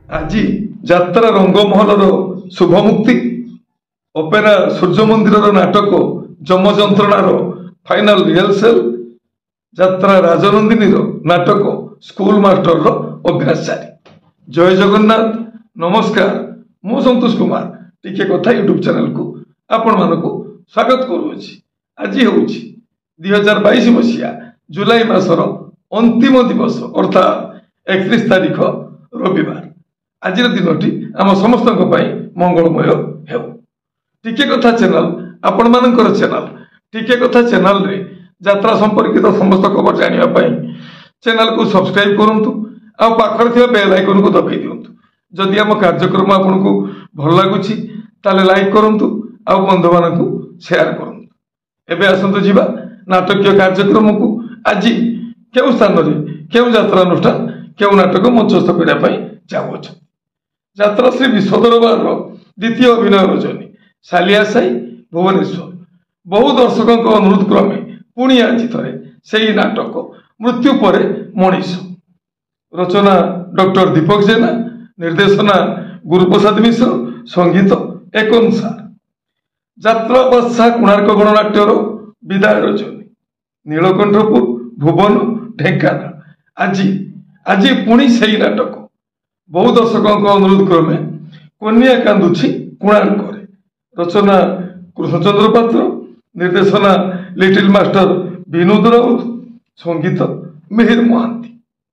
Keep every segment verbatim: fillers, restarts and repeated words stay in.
आज यात्रा रंगमहल शुभमुक्ति ओपेरा सूर्य मंदिर नाटक जम जंत्रणार फाइनाल रिहर्सल यात्रा राजनंदिनी नाटक स्कूल मास्टर अभ्यास जारी। जय जगन्नाथ। नमस्कार, मु संतोष कुमार टिके कथा यूट्यूब चैनल को आपण मानकु स्वागत करुछि। आज हूँ दुई हजार बैश मसीहा जुलाई मासर अंतिम दिवस अर्थात एकतीस तारीख रविवार। आज दिनटी आम समस्त मंगलमय हेउ। टिके कथा चैनल आपण मानकर चैनल टिके कथा चैनल रे यात्रा संपर्कित समस्त खबर जानापी चैनल को सब्सक्राइब करूँ आ पाखर बेल आइकन को दबाई दिंतु। जदि आम कार्यक्रम आपन को भल लगुच लाइक करूँ आ बंधु मान शेयर करूँ। एबे आसतु जीवा नाटकीय कार्यक्रम को आज क्यों स्थान में क्यों यात्रा अनुष्ठान क्यों नाटक मंचस्थ करने जाऊँ। यात्रा श्री विश्वदरबार द्वितीय अभिनय रजनी सालिया साई भुवनेश्वर बहु दर्शकों अनुरोध क्रमे पुणी आज थे से नाटक मृत्यु पर मनीष। रचना डॉक्टर दीपक जेना, निर्देशना गुरुप्रसाद मिश्र, संगीत एकन सार। यात्रा बादशाह कोणार्क गणनाट्यर विदाय रजनी नीलकंठपुर भुवन ढेंकानाल आज आज पुणी से नाटक बहु दर्शकों अनुरोध क्रमे कन्या कांदुछि कोणार्क। रचना कृष्णचंद्र पात्र, निर्देशना लिटिल मास्टर विनोद राउत, संगीत मिहिर महांती।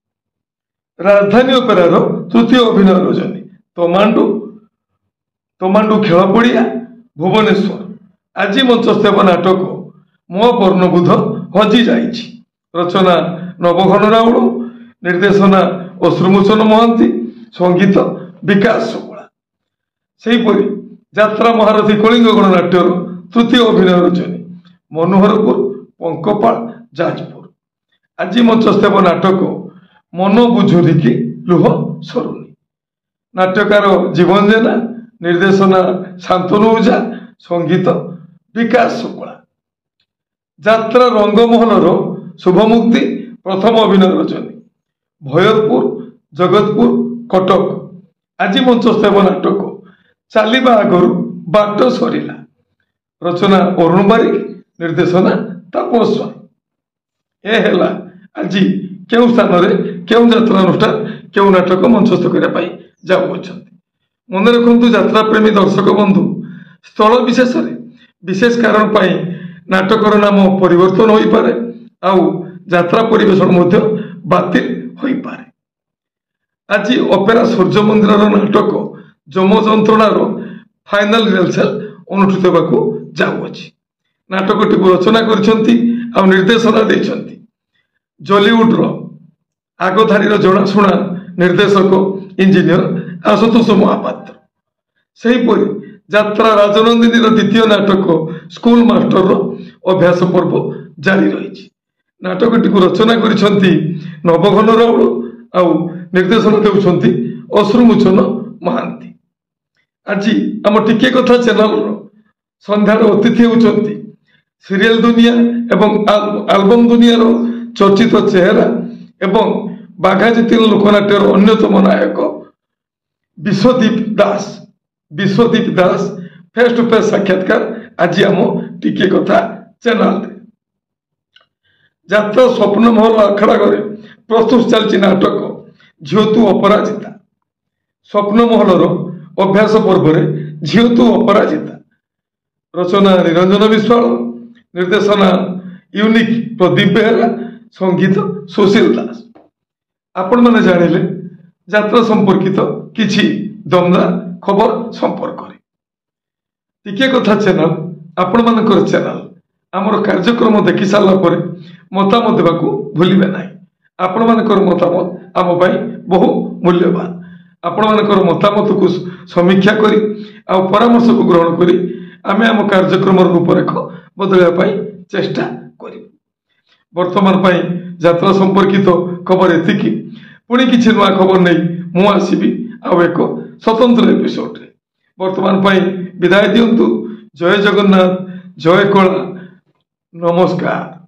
राजधानी ओपेरार तृतीय अभिनय रजनी तमांडू तमांडू खेल पड़िया भुवनेश्वर आज मंचस्थ नाटक मो पर्णबुध हजि जाइछि। रचना नवघन राउड़, निर्देशना अश्रुमोचन महांती, संगीत विकास शुक्ला। सेहीपरि यात्रा महारथी कलिंग गणनाट्यर तृतीय अभिनय रजनी मनोहरपुर पंकपाल जाजपुर आज मंचस्थ नाटक मन बुझुरी लुह सरुनी। नाट्यकार जीवन जेना, निर्देशना शांतनु ओझा, संगीत विकास शुक्ला। यात्रा रंगमहल शुभमुक्ति प्रथम अभिनय रजनी भयरपुर जगतपुर कटक आज मंचस्थ नाटक चलवा आगु बाट सरिला। रचना अरुण बारिक, निर्देशना तापस्वामी। ए हेला आज क्यों स्थान में क्यों यात्रा अनुष्ठान क्यों नाटक मंचस्थ करने जाऊँच। मन रखु यात्रा प्रेमी दर्शक बंधु स्थल विशेष विशेष कारण पाई नाटकर नाम परिवर्तन हो पारे आउ यात्रा परिवेशन बातिल हो पारे। आज ओपेरा सूर्य मंदिर नाटक जम जंत्रणार फाइनाल रिहर्सल अनुष्ठित होगा जाऊँच। नाटकटी रचना कर निर्देशना देछंती जॉलीवुड आगधारी जनाशुना निर्देशक इंजीनियर आशुतोष महापात्र। सेहीपरि यात्रा राजनंदिनी द्वितीय नाटक स्कूल मास्टर अभ्यास पर्व जारी रही। नाटकटी रचना कर नवघन राउड़ आउ निर्देशन देउछंती अश्रुमोचन महांती। आज आम टिके कथा चैनल संध्यार अतिथि होती सीरियल दुनिया एवं आल्बम दुनिया चर्चित चेहरा एवं बाघा जितिल लोकनाट्यर अन्यतम नायक Biswadeep Das Biswadeep Das face to face साक्षात्कार आज आम टिके कथा चैनल। यात्रा स्वप्न महल आखड़ा घरे प्रस्तुत चलती नाटक झील तू अपराजिता। स्वप्न महलर अभ्यास पर्व झील तू अपराजिता। रचना निरंजन विश्वाल, निर्देशना यूनिक प्रदीप बेहरा, संगीत सुशील दास। आपण मैंने जानिले यात्रा संपर्कित किछि दमदार खबर संपर्क टिके कथा चैनल आपण मानकर चैनल आमर कार्यक्रम देखि सारा पर मतामत देवाकू भूलिबे नाही। आपण मानकर मतामत आम पाई बहु मूल्यवान। आपण मानकर मतामत को समीक्षा करी आ परामर्श को ग्रहण करी आमे आम कार्यक्रम रूपरेख बदलवा चेष्टा करी। वर्तमान पाई यात्रा संपर्कित खबर एतिकी। पुणी किछि नुआ खबर नहीं मु आसीबी आ एक स्वतंत्र एपिसोड रे। वर्तमान पाई विदाय दियंतु। जय जगन्नाथ, जय कला, नमस्कार।